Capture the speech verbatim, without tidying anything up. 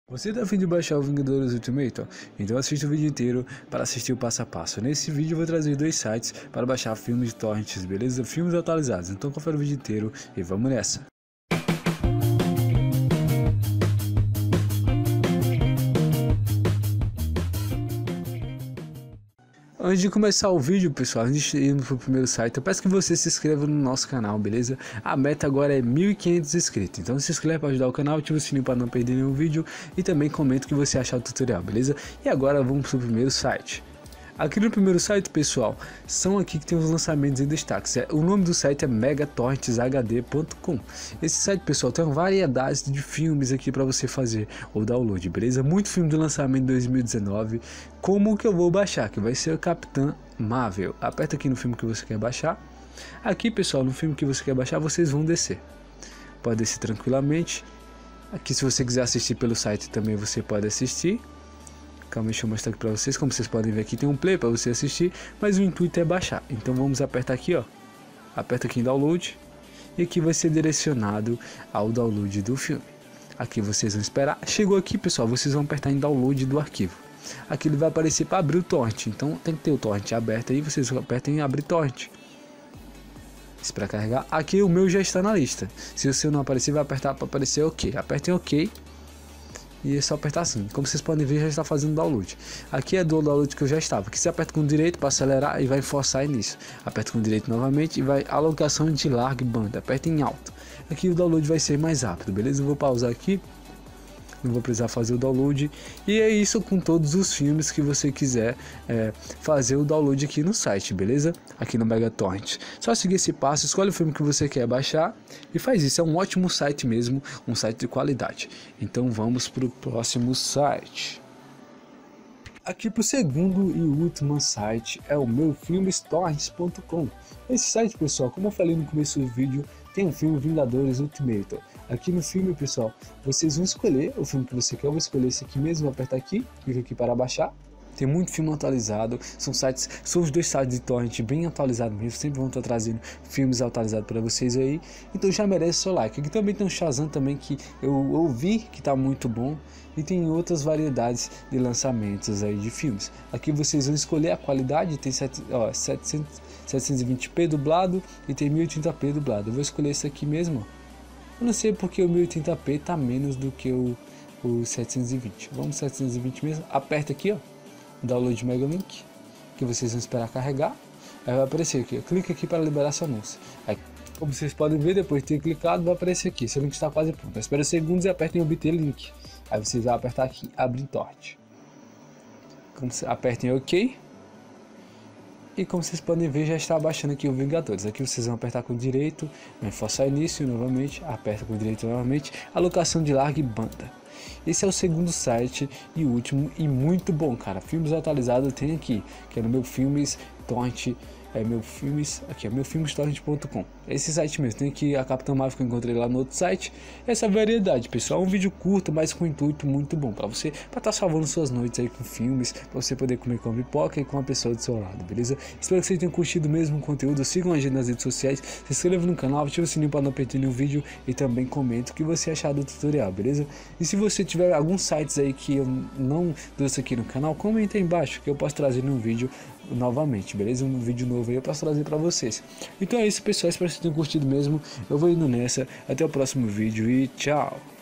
Você tá a fim de baixar o Vingadores Ultimate? Então assista o vídeo inteiro para assistir o passo a passo. Nesse vídeo eu vou trazer dois sites para baixar filmes de torrents, beleza? Filmes atualizados. Então confere o vídeo inteiro e vamos nessa. Antes de começar o vídeo, pessoal, antes de ir pro primeiro site, eu peço que você se inscreva no nosso canal, beleza? A meta agora é mil e quinhentos inscritos, então se inscreve para ajudar o canal, ativa o sininho para não perder nenhum vídeo e também comenta o que você achar do tutorial, beleza? E agora vamos pro primeiro site. Aqui no primeiro site, pessoal, são aqui que tem os lançamentos em destaque. O nome do site é mega torrents h d ponto com. Esse site, pessoal, tem uma variedade de filmes aqui para você fazer o download, beleza? Muito filme de lançamento de dois mil e dezenove, como o que eu vou baixar, que vai ser o Capitã Marvel. Aperta aqui no filme que você quer baixar. Aqui, pessoal, no filme que você quer baixar, vocês vão descer. Pode descer tranquilamente. Aqui, se você quiser assistir pelo site, também você pode assistir. Calma, deixa eu mostrar aqui pra vocês. Como vocês podem ver aqui, tem um play para você assistir, mas o intuito é baixar. Então vamos apertar aqui, ó. Aperta aqui em download e aqui vai ser direcionado ao download do filme. Aqui vocês vão esperar. Chegou aqui, pessoal, vocês vão apertar em download do arquivo. Aqui ele vai aparecer para abrir o torrent. Então tem que ter o torrent aberto aí, vocês apertam em abrir torrent. Para carregar. Aqui o meu já está na lista. Se o seu não aparecer, vai apertar para aparecer OK. Apertem OK. E é só apertar assim. Como vocês podem ver, já está fazendo download. Aqui é do download que eu já estava. Aqui você aperta com o direito para acelerar e vai forçar início. Aperta com o direito novamente e vai alocação de larga banda. Aperta em alto. Aqui o download vai ser mais rápido, beleza? Eu vou pausar aqui. Não vou precisar fazer o download. E é isso com todos os filmes que você quiser é, fazer o download aqui no site, beleza? Aqui no Mega Torrent. Só seguir esse passo, escolhe o filme que você quer baixar e faz isso. É um ótimo site mesmo, um site de qualidade. Então vamos para o próximo site. Aqui para o segundo e último site é o meu filmes torrents ponto com. Esse site, pessoal, como eu falei no começo do vídeo, tem um filme Vingadores Ultimate. Aqui no filme, pessoal, vocês vão escolher o filme que você quer. Eu vou escolher esse aqui mesmo, vou apertar aqui, clica aqui para baixar. Tem muito filme atualizado, são sites, são os dois sites de torrent bem atualizados mesmo, sempre vão estar trazendo filmes atualizados para vocês aí, então já merece seu like. Aqui também tem um Shazam também que eu ouvi que está muito bom, e tem outras variedades de lançamentos aí de filmes. Aqui vocês vão escolher a qualidade, tem setecentos, setecentos e vinte p dublado e tem mil e oitenta p dublado. Eu vou escolher esse aqui mesmo, eu não sei porque o mil e oitenta p está menos do que o, o setecentos e vinte, vamos setecentos e vinte mesmo, aperta aqui, ó. Download Mega Link, que vocês vão esperar carregar, aí vai aparecer aqui, clica aqui para liberar seu anúncio. Aí, como vocês podem ver, depois de ter clicado, vai aparecer aqui, seu link está quase pronto. Espera segundos e apertem em obter link, aí vocês vão apertar aqui, abrir torrent. Como você, apertem OK, e como vocês podem ver, já está baixando aqui o Vingadores. Aqui vocês vão apertar com o direito, vai forçar início novamente, aperta com o direito novamente, alocação de larga e banda. Esse é o segundo site e último e muito bom, cara. Filmes atualizados tem aqui, que é no meu filmes torrent, é meu filmes, aqui é meu filmes torrent ponto com. Esse site mesmo, tem aqui a Capitã Marvel que eu encontrei lá no outro site. Essa variedade, pessoal, é um vídeo curto, mas com intuito muito bom para você, para estar tá salvando suas noites aí com filmes, para você poder comer com a pipoca e com a pessoa do seu lado, beleza? Espero que vocês tenham curtido mesmo o conteúdo, sigam a gente nas redes sociais, se inscreva no canal, ative o sininho para não perder nenhum vídeo e também comenta o que você achar do tutorial, beleza? E se você tiver alguns sites aí que eu não trouxe aqui no canal, comenta aí embaixo que eu posso trazer num vídeo novamente, beleza? Um vídeo novo aí eu posso trazer para vocês. Então é isso, pessoal, espero que vocês tenham curtido mesmo. Eu vou indo nessa, até o próximo vídeo e tchau!